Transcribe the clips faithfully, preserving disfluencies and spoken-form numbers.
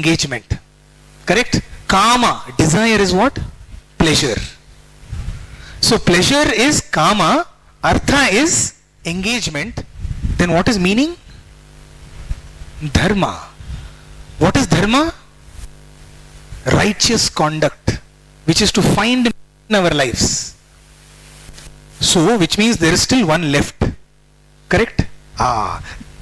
engagement. Correct? Kama, desire is what? Pleasure. So pleasure is kama, artha is engagement. Then what is meaning? Dharma. What is dharma? Righteous conduct, which is to find in our lives. So, which means there is still one left. Correct? Ah.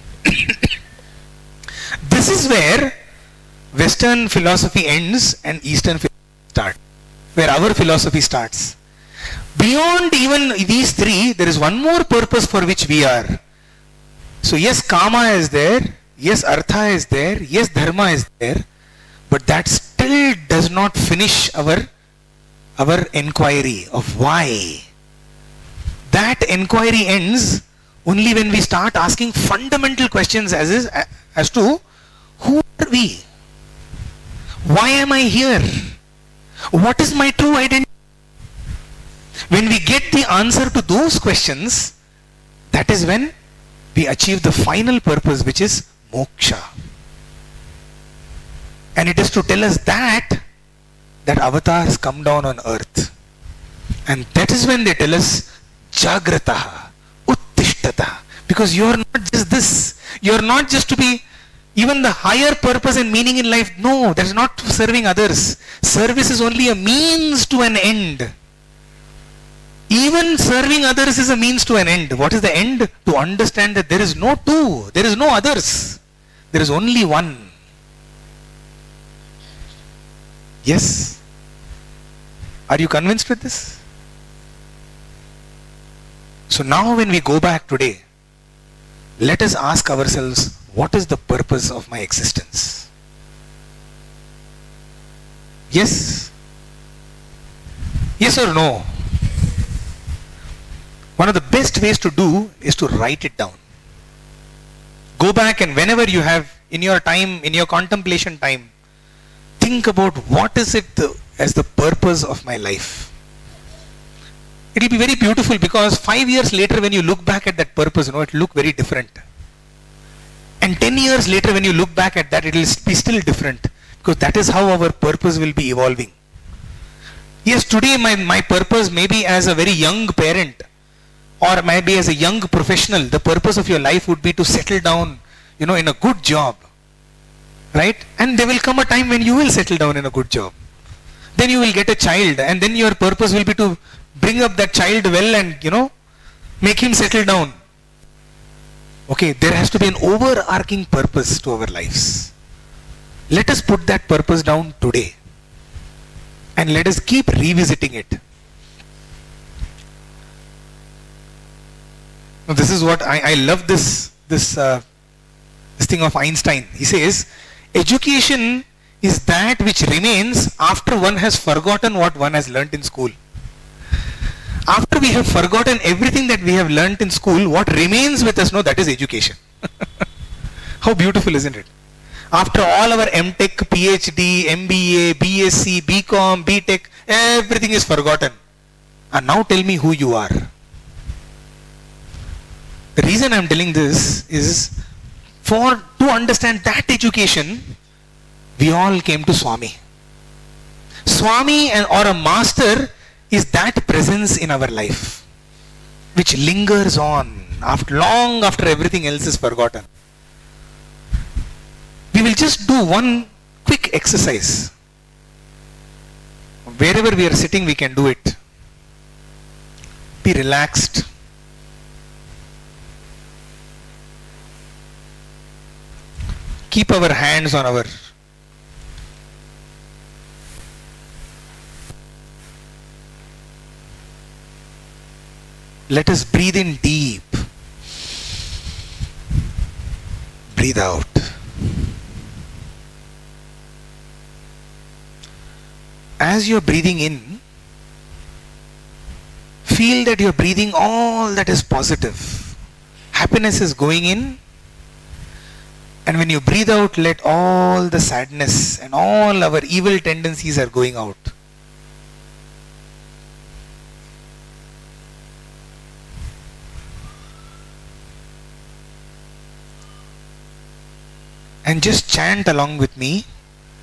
This is where Western philosophy ends and Eastern philosophy starts. Where our philosophy starts. Beyond even these three, there is one more purpose for which we are. So yes, kama is there. Yes, artha is there. Yes, dharma is there. But that still does not finish our, our inquiry of why. That inquiry ends only when we start asking fundamental questions as, is, as to who are we? Why am I here? What is my true identity? When we get the answer to those questions, that is when we achieve the final purpose, which is moksha. And it is to tell us that that avatars come down on earth. And that is when they tell us Jagrataha, Uttishtata. Because you are not just this. You are not just to be even the higher purpose and meaning in life. No, that is not serving others. Service is only a means to an end. Even serving others is a means to an end. What is the end? To understand that there is no two. There is no others. There is only one. Yes? Are you convinced with this? So now when we go back today, let us ask ourselves, what is the purpose of my existence? Yes? Yes or no? One of the best ways to do is to write it down. Go back and whenever you have in your time, in your contemplation time, think about what is it the, as the purpose of my life. It will be very beautiful because five years later when you look back at that purpose, you know, it will look very different. And ten years later when you look back at that, it will be still different. Because that is how our purpose will be evolving. Yes, today my, my purpose may be as a very young parent or maybe as a young professional. The purpose of your life would be to settle down, you know, in a good job. Right? And there will come a time when you will settle down in a good job. Then you will get a child and then your purpose will be to bring up that child well and, you know, make him settle down. Okay, there has to be an overarching purpose to our lives. Let us put that purpose down today. And let us keep revisiting it. Now this is what I, I love this, this, uh, this thing of Einstein. He says, education is that which remains after one has forgotten what one has learnt in school. After we have forgotten everything that we have learnt in school, what remains with us, no, that is education. How beautiful, isn't it? After all our M Tech, PhD, M B A, B S c, B Com, B Tech, everything is forgotten. And now tell me who you are. The reason I am telling this is for to understand that education, we all came to Swami. Swami and or a master is that presence in our life which lingers on after long after everything else is forgotten. We will just do one quick exercise. Wherever we are sitting, we can do it. Be relaxed. Keep our hands on our let us breathe in deep. Breathe out. As you are breathing in, feel that you are breathing all that is positive. Happiness is going in. And when you breathe out, let all the sadness and all our evil tendencies are going out. And just chant along with me.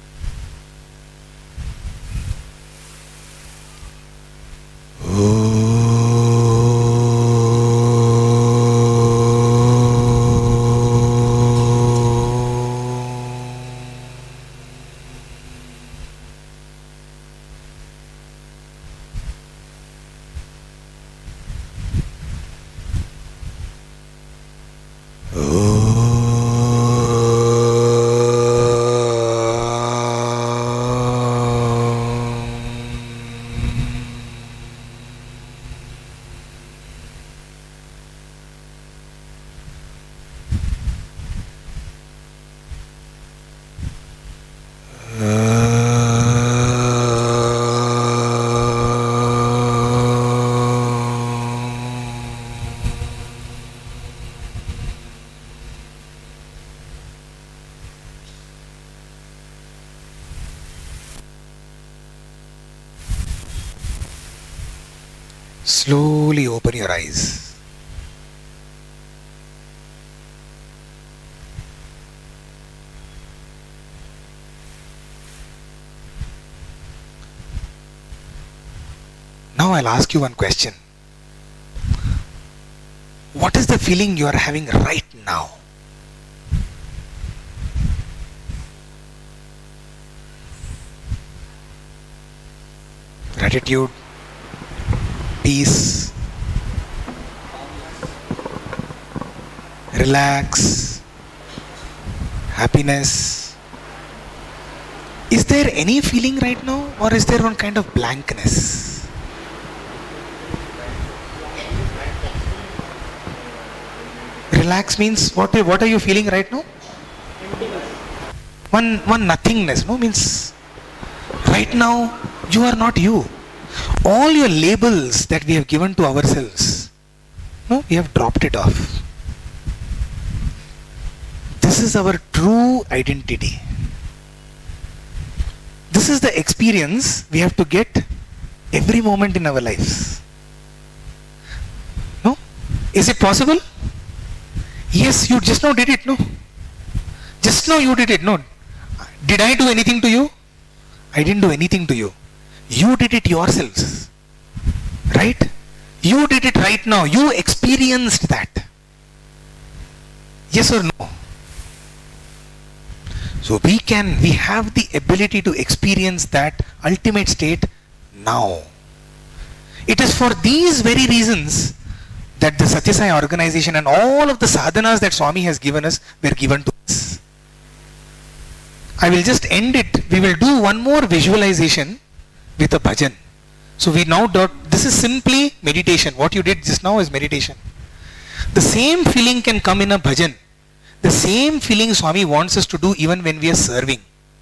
Slowly open your eyes. Now I'll ask you one question. What is the feeling you are having right now? Gratitude, peace, relax, happiness. Is there any feeling right now, or is there one kind of blankness? Relax means what? What are you feeling right now? One, one nothingness. No, means right now you are not you. All your labels that we have given to ourselves, no, we have dropped it off. This is our true identity. This is the experience we have to get every moment in our lives. No? Is it possible? Yes, you just now did it, no? Just now you did it, no? Did I do anything to you? I didn't do anything to you. You did it yourselves. Right? You did it right now. You experienced that. Yes or no? So we can, we have the ability to experience that ultimate state now. It is for these very reasons that the Sathya Sai organization and all of the sadhanas that Swami has given us were given to us. I will just end it. We will do one more visualization with a bhajan. So we now do, this is simply meditation. What you did just now is meditation. The same feeling can come in a bhajan. The same feeling Swami wants us to do even when we are serving.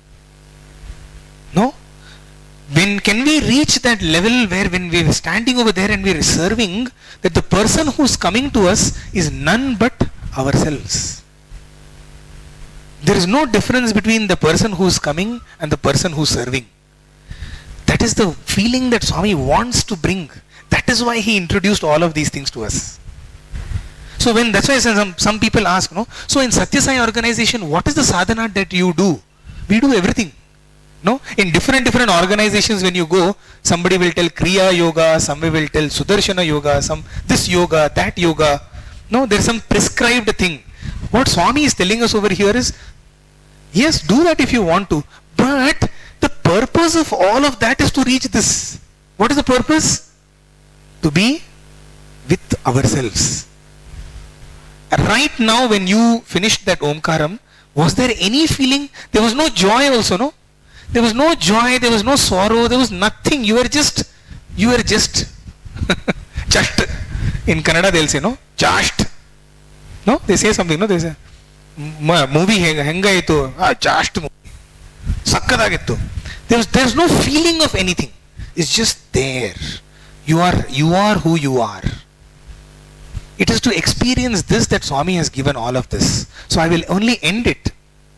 No? When can we reach that level where when we are standing over there and we are serving, that the person who is coming to us is none but ourselves. There is no difference between the person who is coming and the person who is serving. That is the feeling that Swami wants to bring. That is why he introduced all of these things to us. So when, that's why some, some people ask, no? So in Sathya Sai organization, what is the sadhana that you do? We do everything. No? In different different organizations when you go, somebody will tell Kriya Yoga, somebody will tell Sudarshana Yoga, some this yoga, that yoga. No, there is some prescribed thing. What Swami is telling us over here is, yes, do that if you want to, but the purpose of all of that is to reach this. What is the purpose? To be with ourselves. Right now when you finished that Omkaram, was there any feeling? There was no joy also, no? There was no joy, there was no sorrow, there was nothing. You were just, you were just, just. In Kannada they'll say, no? Just. No? They say something, no? They say, movie hengayitu, ah, just movie. Sakkadagittu. There was, there's no feeling of anything. It's just there. You are, you are who you are. It is to experience this that Swami has given all of this. So I will only end it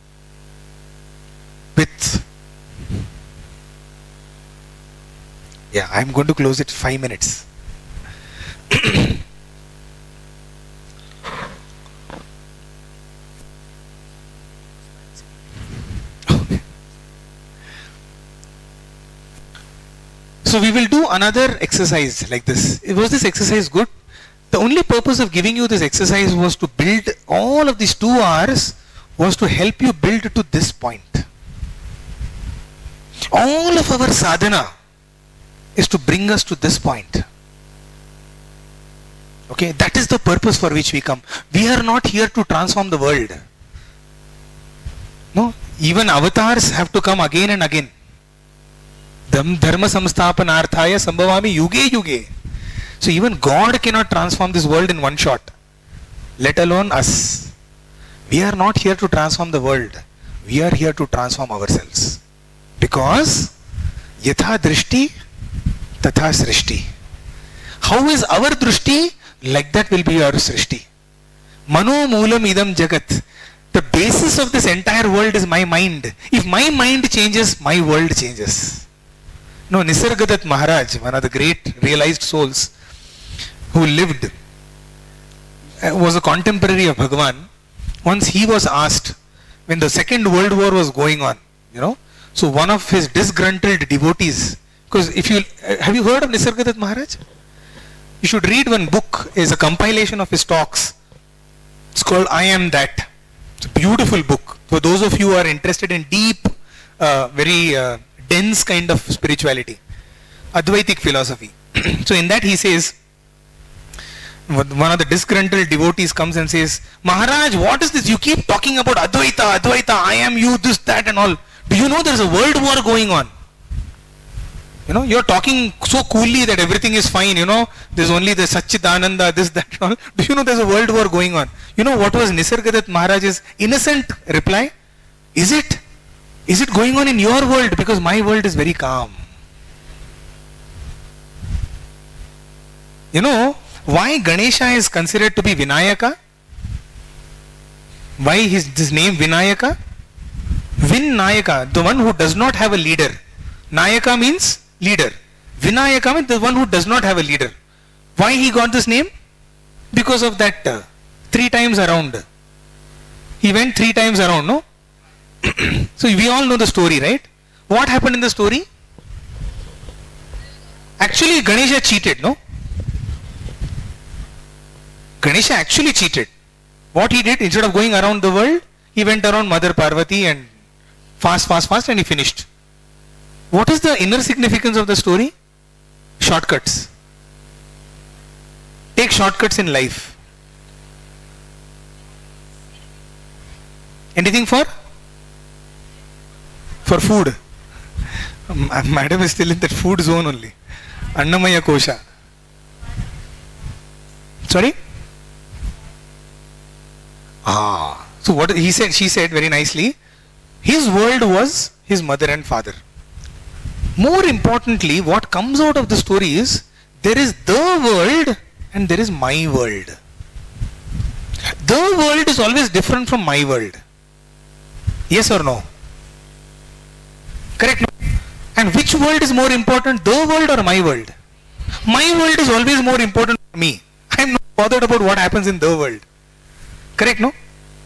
with, yeah, I'm going to close it five minutes. So we will do another exercise like this. Was this exercise good? The only purpose of giving you this exercise was to build all of these two hours, was to help you build to this point. All of our sadhana is to bring us to this point. Okay, that is the purpose for which we come. We are not here to transform the world. No, even avatars have to come again and again. Dharma samsthapanarthaya sambhavami yuge yuge. So even God cannot transform this world in one shot, let alone us. We are not here to transform the world. We are here to transform ourselves. Because yatha drishti tatha srishti. How is our drishti? Like that will be our srishti. Mano moolam idam jagat. The basis of this entire world is my mind. If my mind changes, my world changes. No, Nisargadatta Maharaj, one of the great realized souls, who lived, uh, was a contemporary of Bhagavan. Once he was asked, when the Second World War was going on, you know, so one of his disgruntled devotees, because if you, uh, have you heard of Nisargadatta Maharaj? You should read one book, is a compilation of his talks. It's called I Am That. It's a beautiful book. For those of you who are interested in deep, uh, very uh, dense kind of spirituality, Advaitic philosophy. So in that he says, one of the disgruntled devotees comes and says, Maharaj, what is this? You keep talking about Advaita, Advaita, I am you, this, that and all. Do you know there is a world war going on? You know, you're talking so coolly that everything is fine, you know, there's only the Satchidananda, this, that and all. Do you know there's a world war going on? You know what was Nisargadatta Maharaj's innocent reply? Is it? Is it going on in your world? Because my world is very calm. You know, why Ganesha is considered to be Vinayaka? Why is his name Vinayaka? Vinnayaka, the one who does not have a leader. Nayaka means leader. Vinayaka means the one who does not have a leader. Why he got this name? Because of that uh, three times around. He went three times around, no? So we all know the story, right? What happened in the story? Actually Ganesha cheated, no? Ganesha actually cheated. What he did, instead of going around the world, he went around Mother Parvati and fast, fast, fast, and he finished. What is the inner significance of the story? Shortcuts. Take shortcuts in life. Anything for? For food. Madam is still in that food zone only. Annamaya Kosha. Sorry? Ah. So what he said, she said very nicely, his world was his mother and father. More importantly, what comes out of the story is, there is the world and there is my world. The world is always different from my world. Yes or no? Correct? And which world is more important, the world or my world? My world is always more important for me. I am not bothered about what happens in the world. Correct, no?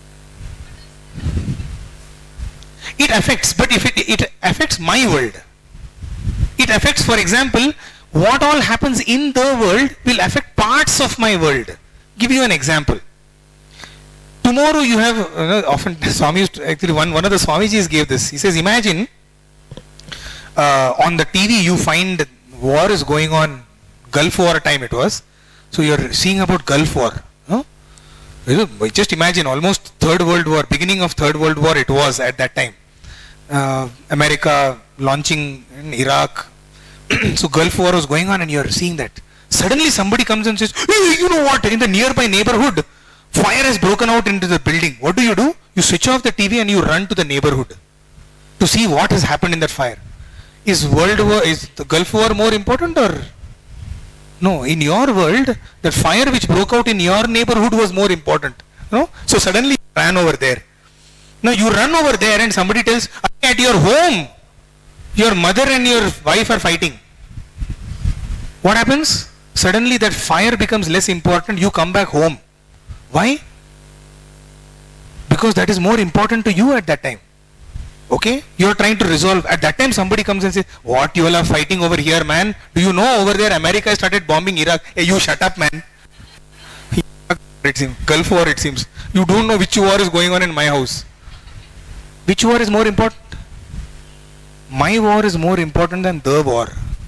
It affects, but if it, it affects my world, it affects, for example, what all happens in the world will affect parts of my world. Give you an example. Tomorrow you have, uh, often Swami used to, actually one, one of the Swamijis gave this. He says, imagine uh, on the T V you find war is going on, Gulf War time it was. So you are seeing about Gulf War. Huh? Just imagine, almost Third World War, beginning of Third World War it was at that time. Uh, America launching in Iraq. So Gulf War was going on and you are seeing that. Suddenly somebody comes and says, hey, you know what, in the nearby neighborhood, fire has broken out into the building. What do you do? You switch off the T V and you run to the neighborhood to see what has happened in that fire. Is World War, is the Gulf War more important or? No, in your world, the fire which broke out in your neighborhood was more important. No? So suddenly you ran over there. Now you run over there and somebody tells, at your home, your mother and your wife are fighting. What happens? Suddenly that fire becomes less important, you come back home. Why? Because that is more important to you at that time. Okay? You are trying to resolve. At that time somebody comes and says, what you all are fighting over here, man? Do you know over there America started bombing Iraq? Hey, you shut up, man. It seems, Gulf War it seems. You don't know which war is going on in my house. Which war is more important? My war is more important than the war.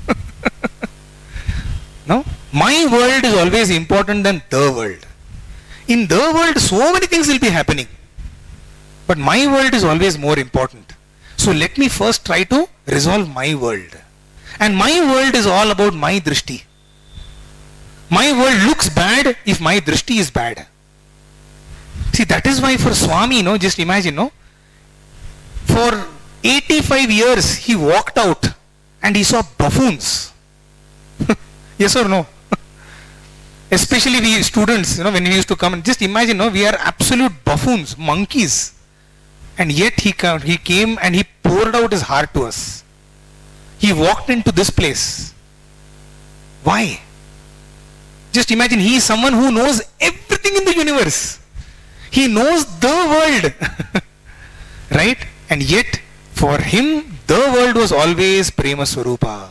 No? My world is always important than the world. In the world, so many things will be happening. But my world is always more important. So let me first try to resolve my world. And my world is all about my drishti. My world looks bad if my drishti is bad. See, that is why for Swami, no, just imagine, no, for eighty-five years he walked out and he saw buffoons. Yes or no? Especially we students, you know, when we used to come, and just imagine, no, we are absolute buffoons, monkeys. And yet he came, he came and he poured out his heart to us. He walked into this place. Why? Just imagine, he is someone who knows everything in the universe. He knows the world. Right? And yet, for him, the world was always Prema Swarupa.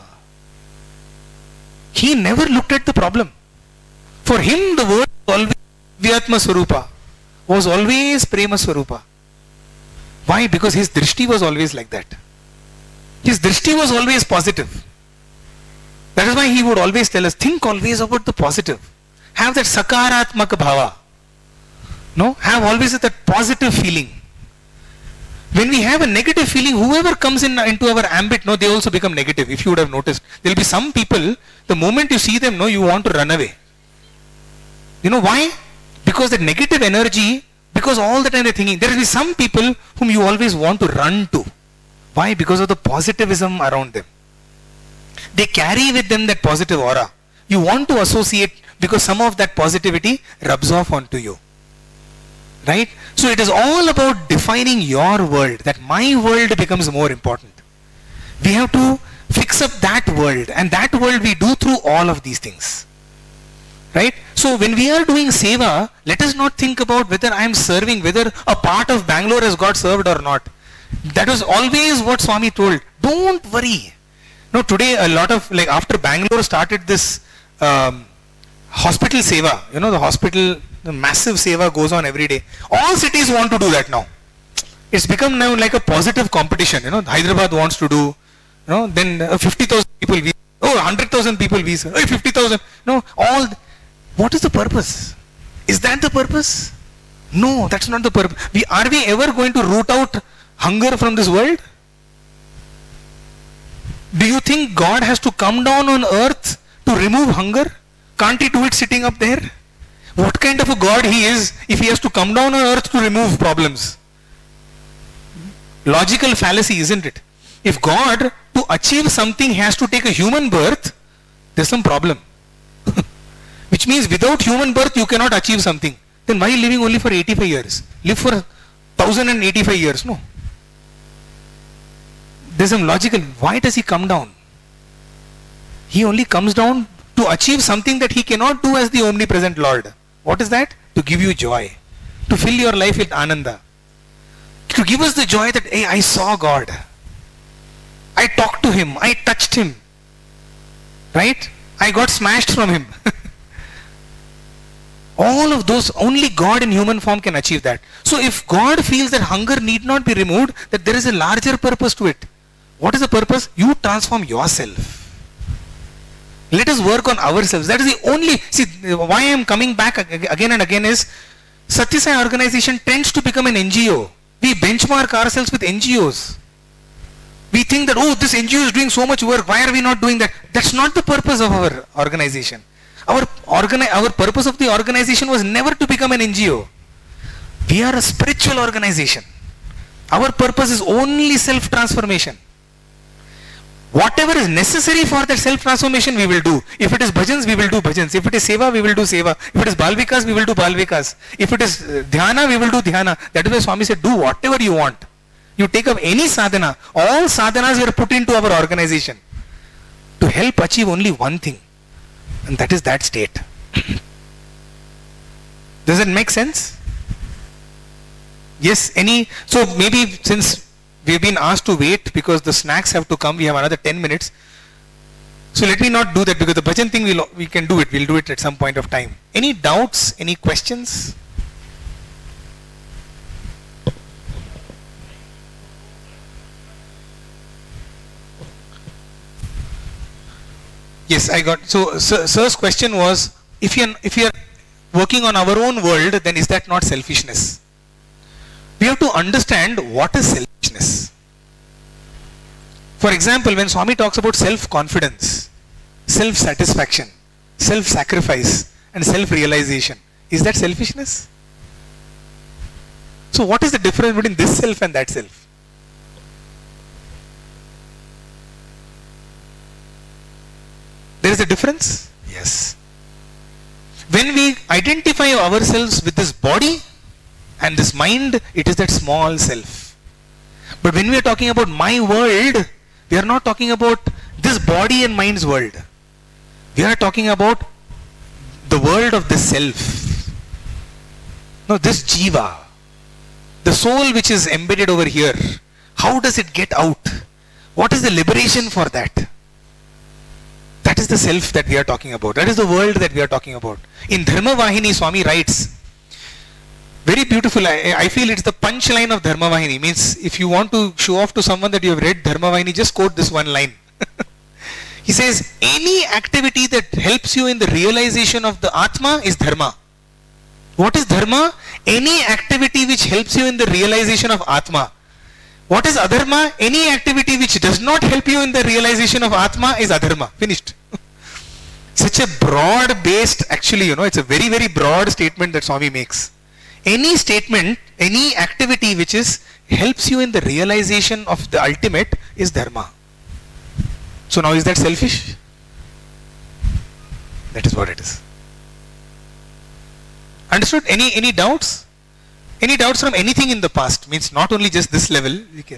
He never looked at the problem. For him, the world was always Vyatma Swarupa. Was always Prema Swarupa. Why? Because his drishti was always like that. His drishti was always positive. That is why he would always tell us, think always about the positive. Have that sakaratmaka bhava. No? Have always that positive feeling. When we have a negative feeling, whoever comes in into our ambit, no, they also become negative. If you would have noticed, there will be some people, the moment you see them, no, you want to run away. You know why? Because the negative energy, because all the time they're thinking, there will be some people whom you always want to run to. Why? Because of the positivism around them. They carry with them that positive aura. You want to associate because some of that positivity rubs off onto you. Right? So it is all about defining your world, that my world becomes more important. We have to fix up that world, and that world we do through all of these things. Right? So when we are doing Seva, let us not think about whether I am serving, whether a part of Bangalore has got served or not. That was always what Swami told. Don't worry. No, today a lot of, like after Bangalore started this um, hospital Seva, you know, the hospital, the massive Seva goes on every day. All cities want to do that now. It's become now like a positive competition. You know, Hyderabad wants to do, you know, then uh, fifty thousand people, we, oh, one hundred thousand people, we, oh, fifty thousand, no, all. What is the purpose? Is that the purpose? No, that's not the purpose. We, are we ever going to root out hunger from this world? Do you think God has to come down on earth to remove hunger? Can't he do it sitting up there? What kind of a God he is if he has to come down on earth to remove problems? Logical fallacy, isn't it? If God, to achieve something, has to take a human birth, there's some problem. Which means without human birth you cannot achieve something. Then why living only for eighty-five years? Live for one thousand eighty-five years. No. There's some logical. Why does he come down? He only comes down to achieve something that he cannot do as the omnipresent Lord. What is that? To give you joy. To fill your life with ananda. To give us the joy that, hey, I saw God. I talked to him. I touched him. Right? I got smashed from him. All of those, only God in human form can achieve that. So if God feels that hunger need not be removed, that there is a larger purpose to it. What is the purpose? You transform yourself. Let us work on ourselves. That is the only, see, why I am coming back again and again is, Sathya Sai organization tends to become an N G O. We benchmark ourselves with N G Os. We think that, oh, this N G O is doing so much work, why are we not doing that? That's not the purpose of our organization. Our, organi our purpose of the organization was never to become an N G O. We are a spiritual organization. Our purpose is only self-transformation. Whatever is necessary for that self-transformation, we will do. If it is bhajans, we will do bhajans. If it is seva, we will do seva. If it is balvikas, we will do balvikas. If it is uh, dhyana, we will do dhyana. That is why Swami said, do whatever you want. You take up any sadhana. All sadhanas were put into our organization to help achieve only one thing. And that is that state. Does it make sense? Yes, any, so maybe since we've been asked to wait because the snacks have to come, we have another ten minutes. So let me not do that because the bhajan thing we'll, we can do it, we'll do it at some point of time. Any doubts, any questions? Yes, I got, so sir, sir's question was, if you if you are working on our own world, then is that not selfishness? We have to understand what is selfishness. For example, when Swami talks about self-confidence, self-satisfaction, self-sacrifice and self-realization, is that selfishness? So what is the difference between this self and that self? There is a difference? Yes. When we identify ourselves with this body and this mind, it is that small self. But when we are talking about my world, we are not talking about this body and mind's world. We are talking about the world of the self. No, this jiva, the soul which is embedded over here, how does it get out? What is the liberation for that? That is the self that we are talking about. That is the world that we are talking about. In Dharma Vahini, Swami writes, very beautiful, I, I feel it's the punchline of Dharma Vahini. Means if you want to show off to someone that you have read Dharma Vahini, just quote this one line. He says, any activity that helps you in the realization of the Atma is Dharma. What is Dharma? Any activity which helps you in the realization of Atma. What is Adharma? Any activity which does not help you in the realization of Atma is Adharma. Finished. Such a broad based, actually, you know, it's a very, very broad statement that Swami makes. Any statement, any activity which is helps you in the realization of the ultimate is Dharma. So now is that selfish? That is what it is. Understood? Any any doubts? Any doubts from anything in the past? Means not only just this level. We can.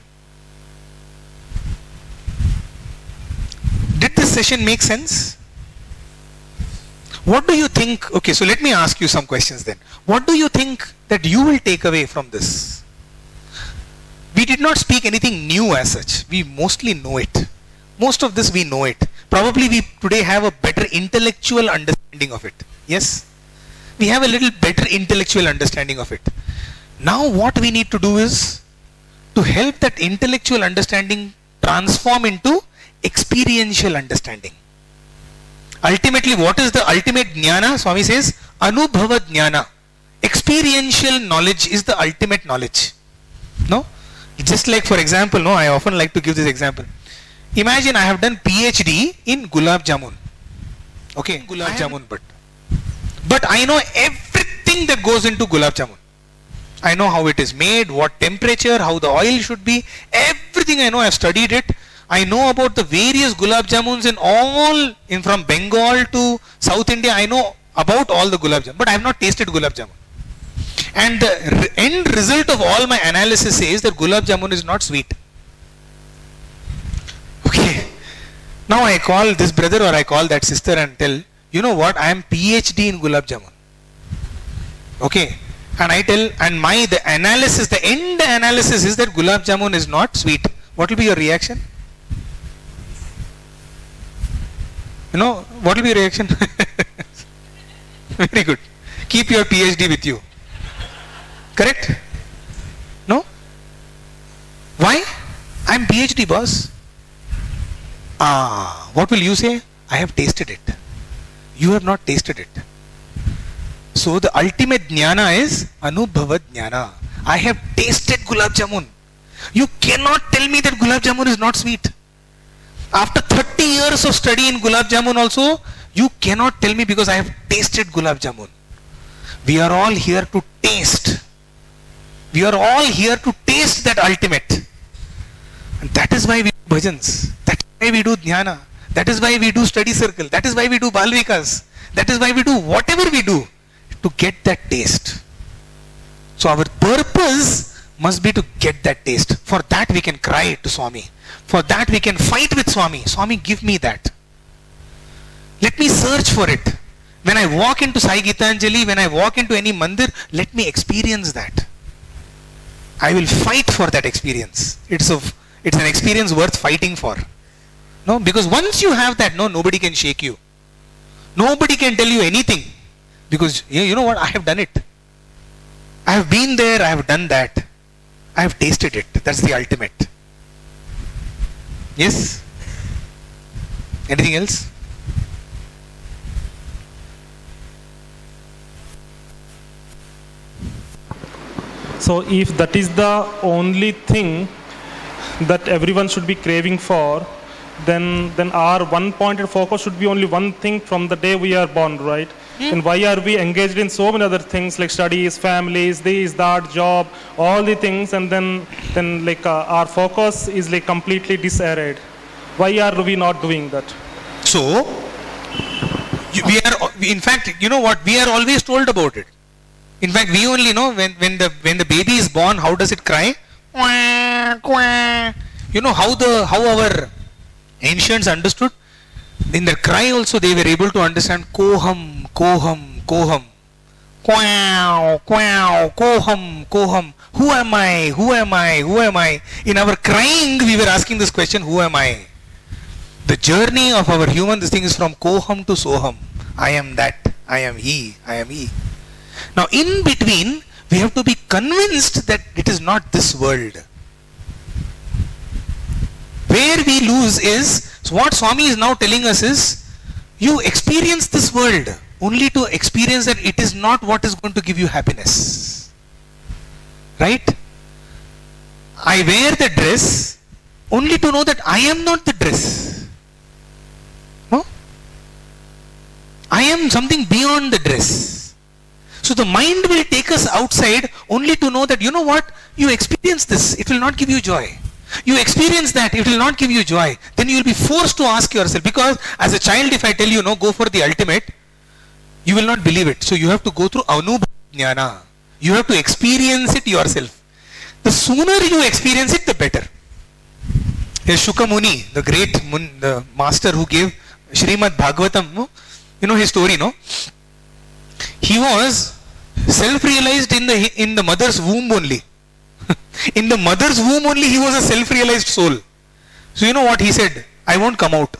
Did this session make sense? What do you think? Okay, so let me ask you some questions then. What do you think that you will take away from this? We did not speak anything new as such. We mostly know it. Most of this we know it. Probably we today have a better intellectual understanding of it. Yes? We have a little better intellectual understanding of it. Now what we need to do is to help that intellectual understanding transform into experiential understanding. Ultimately, what is the ultimate jnana? Swami says, Anubhava jnana. Experiential knowledge is the ultimate knowledge. No? Just like, for example, no, I often like to give this example. Imagine I have done PhD in gulab jamun. Okay, gulab jamun, but but I know everything that goes into gulab jamun. I know how it is made, what temperature, how the oil should be, everything I know. I have studied it. I know about the various gulab jamuns in all, in from Bengal to South India. I know about all the gulab jamun, but I have not tasted gulab jamun. And the end result of all my analysis says that gulab jamun is not sweet. Okay. Now I call this brother or I call that sister and tell, you know what, I am PhD in gulab jamun. Okay. And I tell, and my, the analysis, the end analysis is that gulab jamun is not sweet. What will be your reaction? You know, what will be your reaction? Very good. Keep your PhD with you. Correct? No? Why? I am PhD, boss. Ah, what will you say? I have tasted it. You have not tasted it. So the ultimate jnana is Anubhava jnana. I have tasted gulab jamun. You cannot tell me that gulab jamun is not sweet. After thirty years of study in gulab jamun also, you cannot tell me because I have tasted gulab jamun. We are all here to taste. We are all here to taste that ultimate. And that is why we do bhajans. That is why we do jnana. That is why we do study circle. That is why we do balvikas. That is why we do whatever we do to get that taste. So our purpose must be to get that taste. For that we can cry to Swami. For that we can fight with Swami. Swami, give me that. Let me search for it. When I walk into Sai Gitanjali, when I walk into any mandir, let me experience that. I will fight for that experience. It's of it's an experience worth fighting for. No, because once you have that, no, nobody can shake you. Nobody can tell you anything. Because you know what, I have done it. I have been there, I have done that. I have tasted it. That's the ultimate. Yes? Anything else? So if that is the only thing that everyone should be craving for, then then our one pointed focus should be only one thing from the day we are born, right? Mm. And why are we engaged in so many other things like studies, families, this, that, job, all the things, and then then like uh, our focus is like completely disarrayed. Why are we not doing that? So we are, in fact, you know what, we are always told about it. In fact, we only know when, when the when the baby is born, how does it cry? You know how the how our ancients understood? In their cry also they were able to understand koham, Koham, koham. Quaw, quaw, koham, koham. Who am I? Who am I? Who am I? In our crying, we were asking this question, who am I? The journey of our human, this thing is from koham to soham. I am that. I am he. I am he. Now, in between, we have to be convinced that it is not this world. Where we lose is, so what Swami is now telling us is, you experience this world only to experience that it is not what is going to give you happiness. Right? I wear the dress only to know that I am not the dress. No? I am something beyond the dress. So the mind will take us outside only to know that, you know what, you experience this, it will not give you joy. You experience that, it will not give you joy. Then you will be forced to ask yourself, because as a child, if I tell you, no, go for the ultimate, you will not believe it. So you have to go through anubhava jnana. You have to experience it yourself. The sooner you experience it, the better. Here's Shuka Muni, the great mun, the master who gave Srimad Bhagavatam, no? You know his story, no? He was self-realized in the in the mother's womb only. In the mother's womb only he was a self-realized soul. So you know what he said? I won't come out.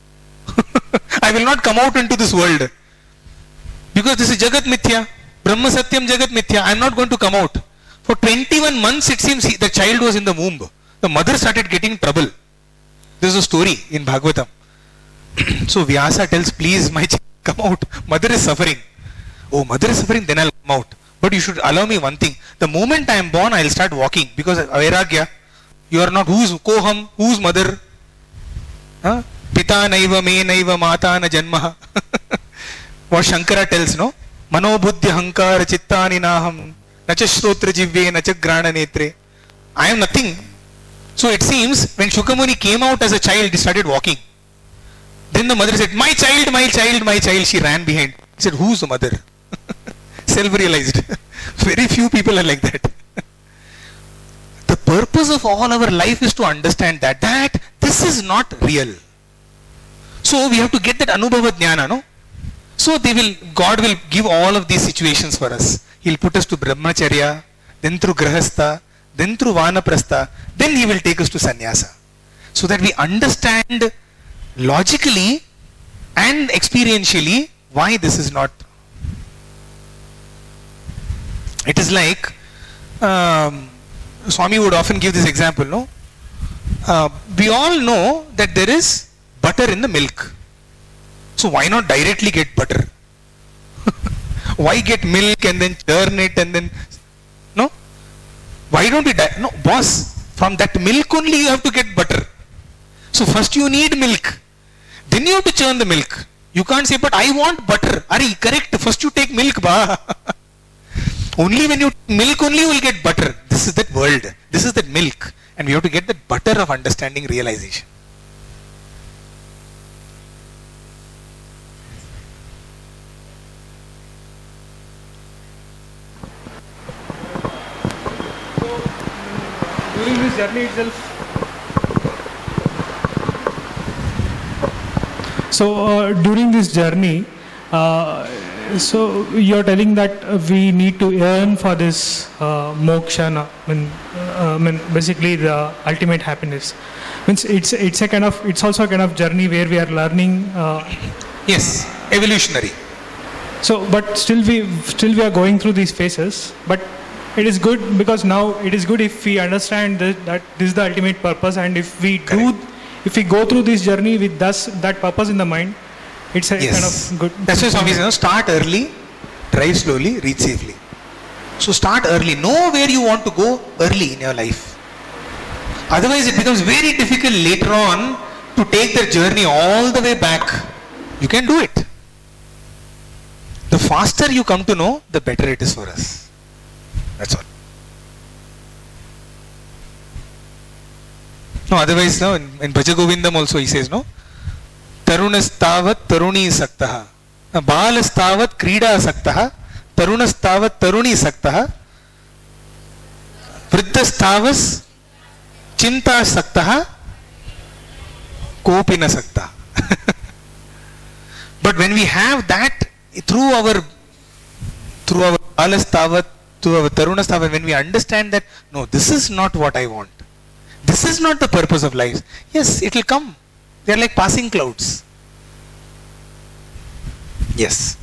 I will not come out into this world. Because this is Jagat Mithya. Brahma Satyam Jagat Mithya. I am not going to come out. For twenty-one months it seems he, the child was in the womb. The mother started getting trouble. This is a story in Bhagavatam. So Vyasa tells, please my child, come out. Mother is suffering. Oh, mother is suffering, then I will come out. But you should allow me one thing. The moment I am born, I will start walking. Because Vairagya, you are not, whose koham, whose mother? Huh? Pita naiva me naiva mata na janmaha. What Shankara tells, no? Mano buddhi hankara chittani naham nacha shrotra jivve nacha grana netre. I am nothing. So it seems when Shukamuni came out as a child, he started walking. Then the mother said, my child, my child, my child. She ran behind. He said, who's the mother? Self-realized. Very few people are like that. The purpose of all our life is to understand that, that this is not real. So we have to get that anubhava jnana, no? So they will, God will give all of these situations for us. He'll put us to brahmacharya, then through grahastha, then through vanaprastha, then he will take us to sannyasa. So that we understand logically and experientially why this is not. It is like, um, Swami would often give this example, no? Uh, we all know that there is butter in the milk. So why not directly get butter? Why get milk and then churn it and then, no? Why don't we, no, boss, from that milk only you have to get butter. So first you need milk. Then you have to churn the milk. You can't say, but I want butter. Are you correct? First you take milk, ba. Only when you milk only you will get butter. This is that world. This is that milk. And we have to get that butter of understanding, realization. So, during this journey itself, so uh, during this journey, uh, so you're telling that uh, we need to yearn for this uh, moksha, no? I mean, uh, I mean, basically the ultimate happiness. Means it's it's a kind of it's also a kind of journey where we are learning. Uh, yes, evolutionary. So, but still we still we are going through these phases. But it is good because now it is good if we understand that, that this is the ultimate purpose, and if we Correct. do, if we go through this journey with thus that purpose in the mind. It's a Yes. kind of good. That's why Swami says, you know, start early, drive slowly, reach safely. So start early. Know where you want to go early in your life. Otherwise it becomes very difficult later on to take the journey all the way back. You can do it. The faster you come to know, the better it is for us. That's all. No, otherwise, no, in, in Bhaja Govindam also he says, no, Tarunastavat Taruni Saktaha, Balastavat Krida Saktaha, Tarunastavat Taruni Saktaha, Vriddhastavas Chinta Saktaha, Kopina Saktaha. But when we have that through our through our alastavat, through our tarunastavat, when we understand that no, this is not what I want, this is not the purpose of life, yes, it will come. They are like passing clouds. Yes.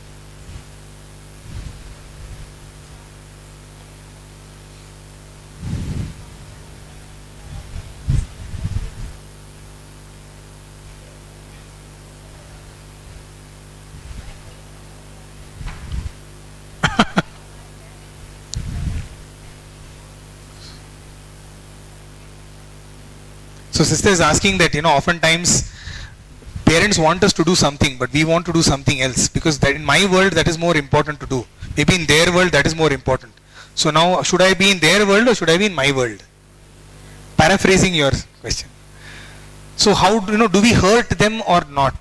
So sister is asking that, you know, oftentimes parents want us to do something, but we want to do something else, because that in my world that is more important to do. Maybe in their world that is more important. So now, should I be in their world or should I be in my world? Paraphrasing your question. So how do you know, do we hurt them or not?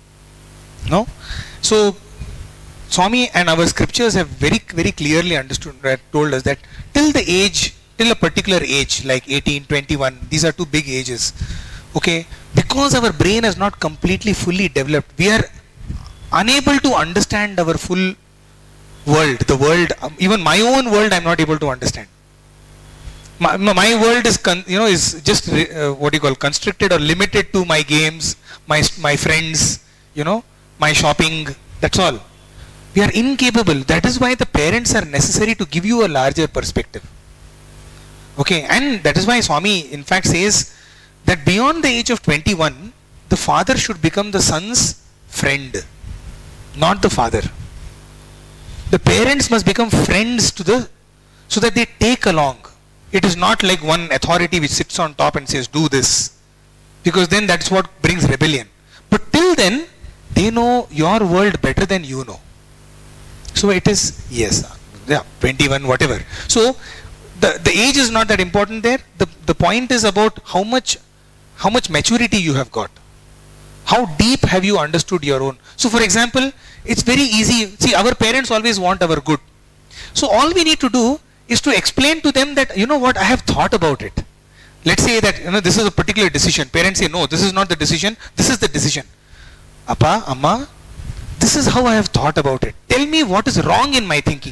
No? So Swami and our scriptures have very very clearly understood, told us that till the age, till a particular age like eighteen, twenty-one, these are two big ages, okay, because our brain is not completely fully developed, we are unable to understand our full world, the world, um, even my own world I am not able to understand. My, my world is con, you know is just uh, what do you call, constricted or limited to my games, my my friends, you know, my shopping, that's all. We are incapable. That is why the parents are necessary to give you a larger perspective. Okay, and that is why Swami in fact says that beyond the age of twenty-one, the father should become the son's friend, not the father. The parents must become friends to the, so that they take along. It is not like one authority which sits on top and says do this, because then that's what brings rebellion. But till then, they know your world better than you know. So it is, yes, yeah, twenty-one, whatever. So The, the age is not that important there. The, the point is about how much, how much maturity you have got. How deep have you understood your own. So for example, it's very easy. See, our parents always want our good. So all we need to do is to explain to them that, you know what, I have thought about it. Let's say that, you know, this is a particular decision. Parents say, no, this is not the decision. This is the decision. Appa, Amma, this is how I have thought about it. Tell me what is wrong in my thinking.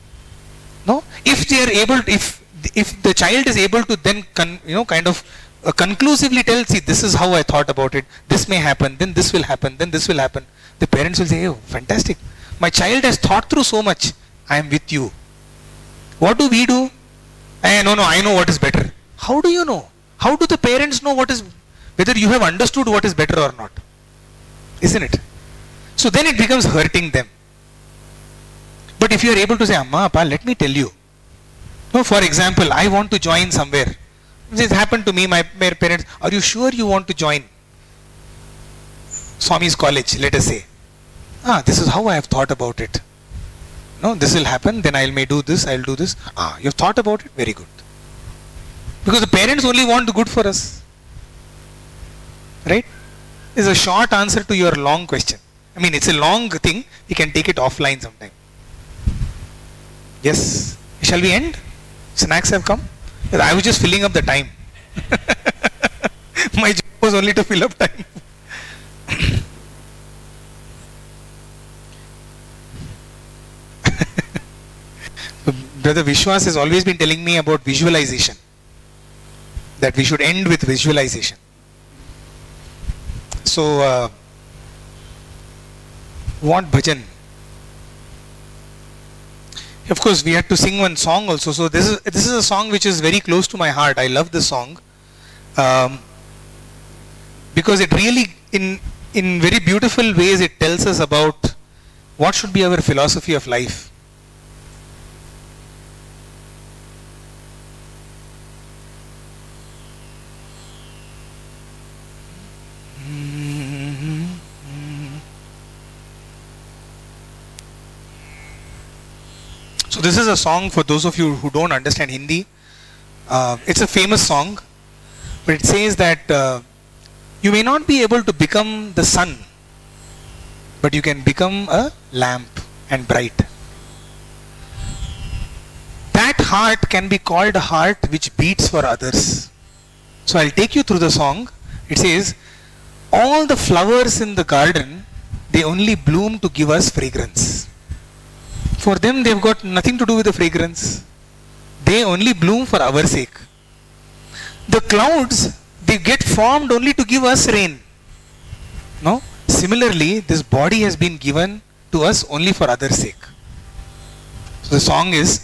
No, if they are able, if if the child is able to then con, you know kind of uh, conclusively tell, see, this is how I thought about it, this may happen, then this will happen, then this will happen, the parents will say, oh, fantastic, my child has thought through so much, I am with you. What do we do? Eh, no, no, I know what is better. How do you know? How do the parents know what is, whether you have understood what is better or not? Isn't it? So then it becomes hurting them. But if you are able to say, Amma, Appa, let me tell you. No, for example, I want to join somewhere. This happened to me, my, my parents, are you sure you want to join Swami's college, let us say. Ah, this is how I have thought about it. No, this will happen, then I may do this, I will do this. Ah, you have thought about it? Very good. Because the parents only want the good for us. Right? It's a short answer to your long question. I mean, it's a long thing, we can take it offline sometime. Yes. Shall we end? Snacks have come? I was just filling up the time. My job was only to fill up time. Brother Vishwas has always been telling me about visualization. That we should end with visualization. So, uh, what bhajan? Of course, we had to sing one song also. So this is this is a song which is very close to my heart. I love this song um, because it really, in in very beautiful ways, it tells us about what should be our philosophy of life. So this is a song for those of you who don't understand Hindi. Uh, it's a famous song, but it says that uh, you may not be able to become the sun, but you can become a lamp and bright. That heart can be called a heart which beats for others. So I'll take you through the song. It says, all the flowers in the garden they only bloom to give us fragrance. For them, they've got nothing to do with the fragrance. They only bloom for our sake. The clouds, they get formed only to give us rain. No? Similarly, this body has been given to us only for others' sake. So the song is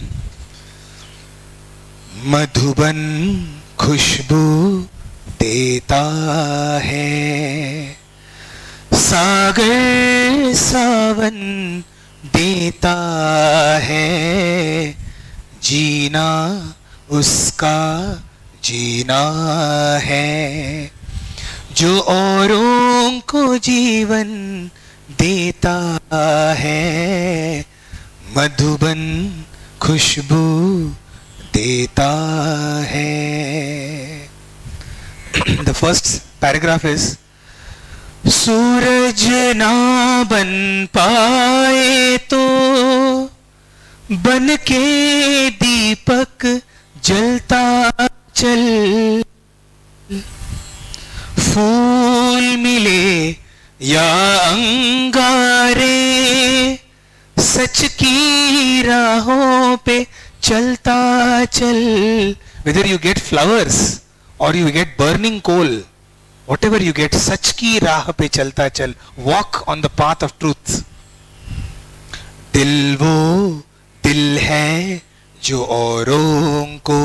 Madhuban Khushbu Deta Hai, Sagar Savan Deta Hai, Jeena Uska Jeena Hai, जो औरों को जीवन देता है, मधुबन खुशबू देता है. The first paragraph is सूरज ना बन पाए तो बन के दीपक जलता चल, फूल मिले या अंगारे, सच की राहों पे चलता चल. Whether you get flowers or you get burning coal, whatever you get, सच की राह पे चलता चल. Walk on the path of truth. दिल वो दिल है जो औरों को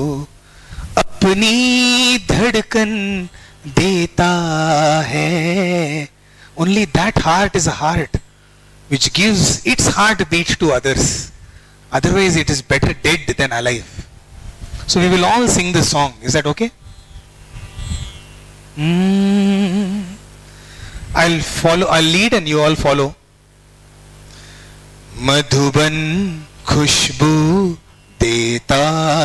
अपनी धड़कन देता है. Only that heart is a heart which gives its heartbeat to others. Otherwise it is better dead than alive. So we will all sing this song. Is that okay? Mm. I'll follow, I'll lead and you all follow. Madhuban खुशबू देता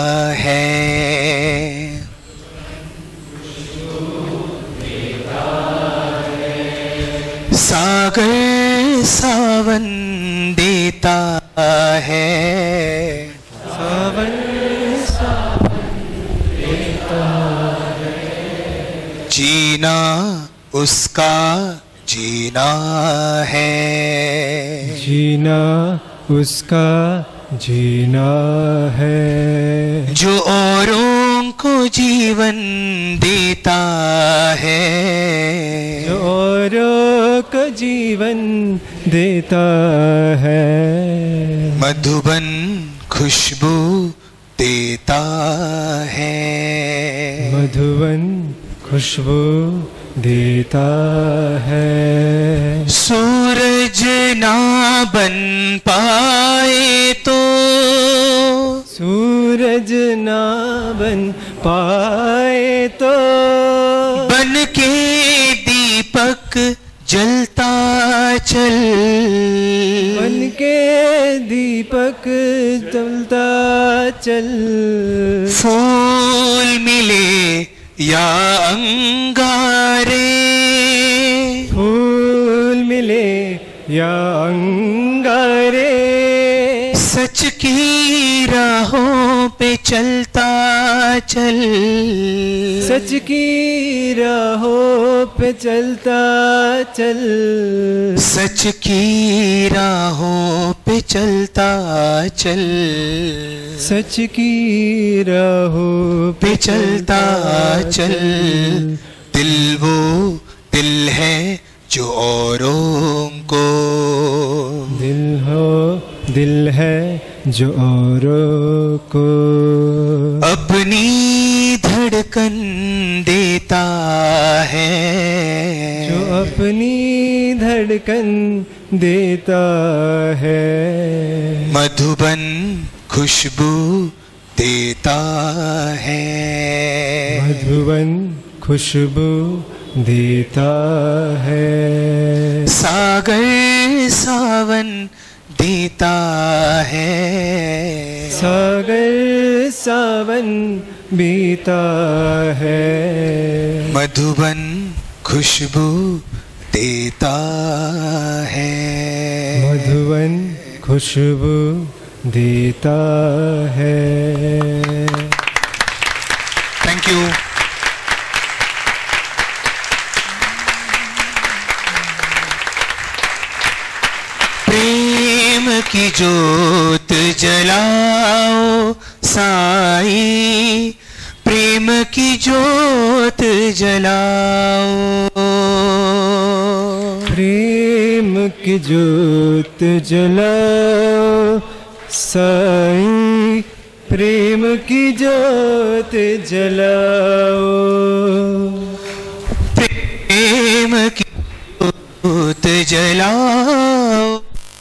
है, सागर सावन देता है, सावन सावन देता है, जीना उसका जीना है, जीना उसका जीना है, जो औरों को जीवन देता है, जो औरों को जीवन देता है, मधुबन खुशबू देता है, मधुबन खुशबू देता है. सूरज ना बन पाए तो, सूरज ना बन पाए तो, बन के दीपक जलता चल, बन के दीपक जलता चल, फूल मिले या अंगारे, फूल मिले या अंगारे, सच की राहों पे चलता चल, सच की राहों पे चलता चल, सच की राहों पे चलता चल, सच की राहों पे चलता चल. दिल वो दिल है जो औरों को, दिल हो दिल है जो औरों को अपनी धड़कन देता है, जो अपनी धड़कन देता है, मधुबन खुशबू देता है, मधुबन खुशबू देता है, सागर सावन देता है, सागर सावन बीता है, मधुबन खुशबू देता है, मधुबन खुशबू देता है. Thank you. की ज्योत जलाओ साई, प्रेम की ज्योत जलाओ। प्रेम की ज्योत जलाओ साई, प्रेम की ज्योत जलाओ। प्रेम की ज्योत जलाओ।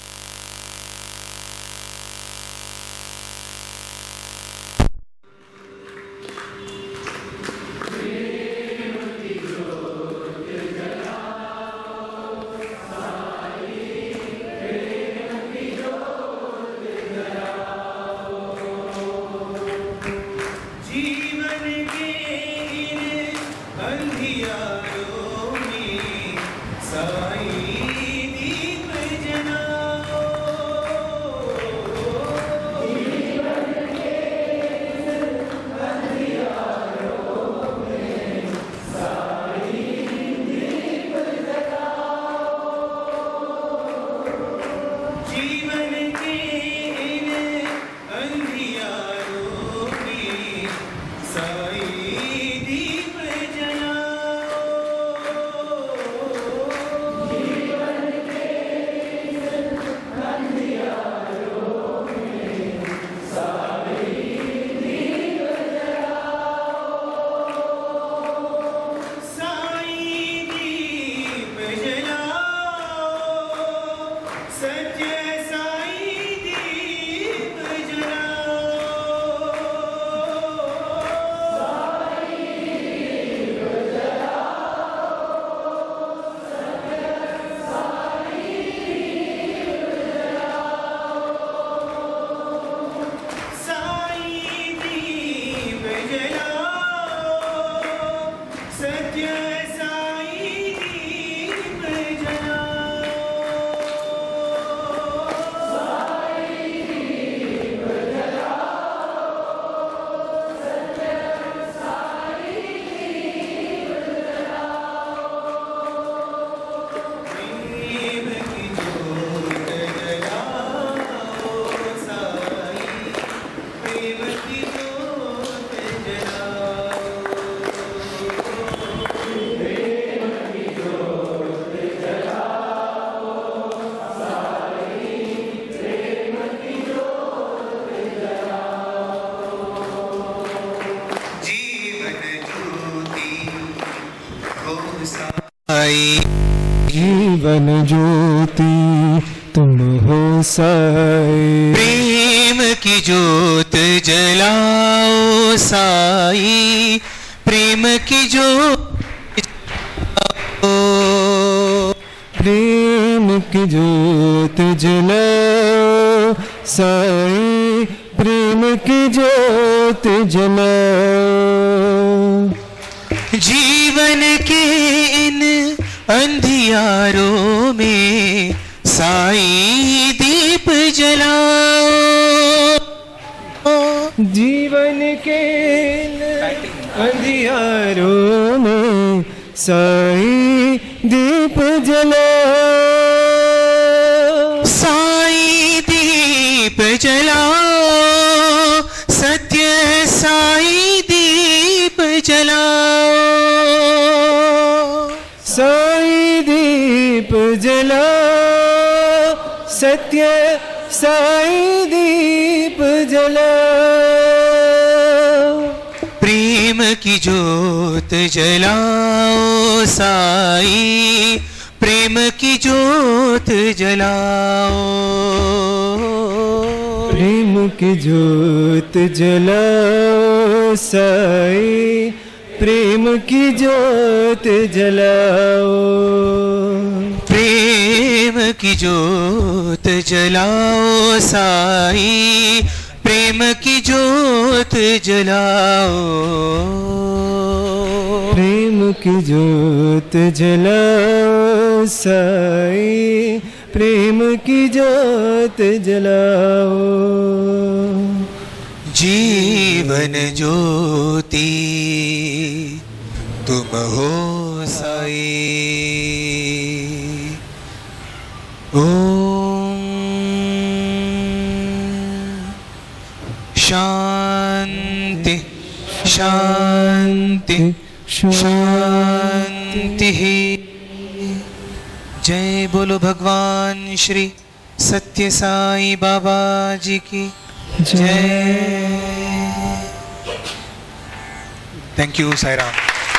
जीवन ज्योति तुम हो साई, प्रेम की ज्योत जलाओ साई, प्रेम की ज्योत जलाओ। प्रेम की ज्योत जलाओ साई, प्रेम की ज्योत जलाओ। जीवन के इन अंधियारों में साई दीप जलाओ। जीवन के अंधियारों में साई दीप जलाओ। साई दीप जलाओ, सत्य साई दीप जलाओ। साई दीप जलाओ, सत्य साई दीप जलाओ। प्रेम की ज्योत जलाओ साई, प्रेम की ज्योत जलाओ। प्रेम की ज्योत जलाओ साई, प्रेम की ज्योत जलाओ। प्रेम की ज्योत जलाओ साई, प्रेम की ज्योत जलाओ। प्रेम की ज्योत जलाओ साई, प्रेम की ज्योत जलाओ। जीवन ज्योति तुम हो साई। ओम Shanti, Shanti, Shanti. Jai Bolo Bhagwan Shri Sathya Sai Baba Ji ki Jai. Thank you, Sai Ram.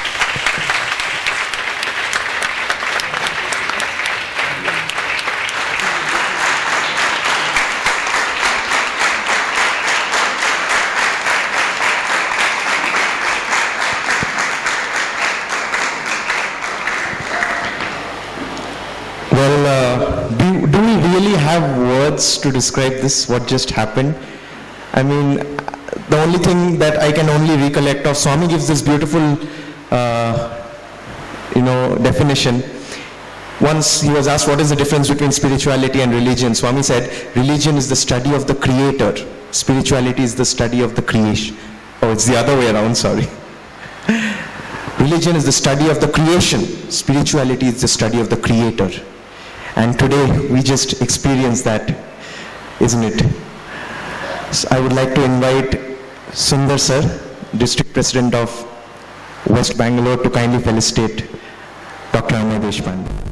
Well, uh, do, do we really have words to describe this, what just happened? I mean, the only thing that I can only recollect of, Swami gives this beautiful, uh, you know, definition. Once he was asked what is the difference between spirituality and religion, Swami said, religion is the study of the creator, spirituality is the study of the creation. Oh, it's the other way around, sorry. Religion is the study of the creation, spirituality is the study of the creator. And today we just experience that, isn't it? So I would like to invite Sundar sir, District President of West Bangalore, to kindly felicitate Doctor Amey Deshpande.